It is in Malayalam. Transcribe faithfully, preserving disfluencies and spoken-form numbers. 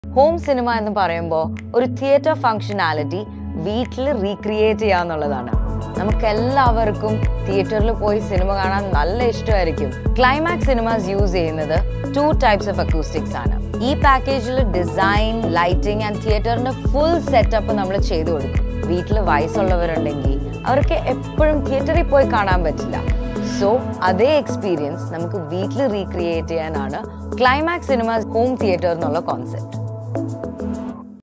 Home cinema എന്ന് പറയുമ്പോൾ ഒരു തിയേറ്റർ ഫംഗ്ഷനാലിറ്റി വീട്ടിൽ റീക്രിയേറ്റ് ചെയ്യാന്നുള്ളതാണ്. നമുക്ക് എല്ലാവർക്കും തിയേറ്ററിൽ പോയി സിനിമ കാണാൻ നല്ല ഇഷ്ടമായിരിക്കും. ക്ലൈമാക്സ് സിനിമാസ് യൂസ് ചെയ്യുന്നത് ടു ടൈപ്സ് ഓഫ് അക്കൂസ്റ്റിക്സ് ആണ്. ഈ പാക്കേജിൽ ഡിസൈൻ, ലൈറ്റിംഗ് ആൻഡ് തിയേറ്ററിന്റെ ഫുൾ സെറ്റപ്പ് നമ്മൾ ചെയ്തു കൊടുക്കും. വീട്ടിൽ വയസ്സുള്ളവരുണ്ടെങ്കിൽ അവർക്ക് എപ്പോഴും തിയേറ്ററിൽ പോയി കാണാൻ പറ്റില്ല. സോ അതേ എക്സ്പീരിയൻസ് നമുക്ക് വീട്ടിൽ റീക്രിയേറ്റ് ചെയ്യാനാണ് ക്ലൈമാക്സ് സിനിമാസ് ഹോം തിയേറ്റർ എന്നുള്ള കോൺസെപ്റ്റ്.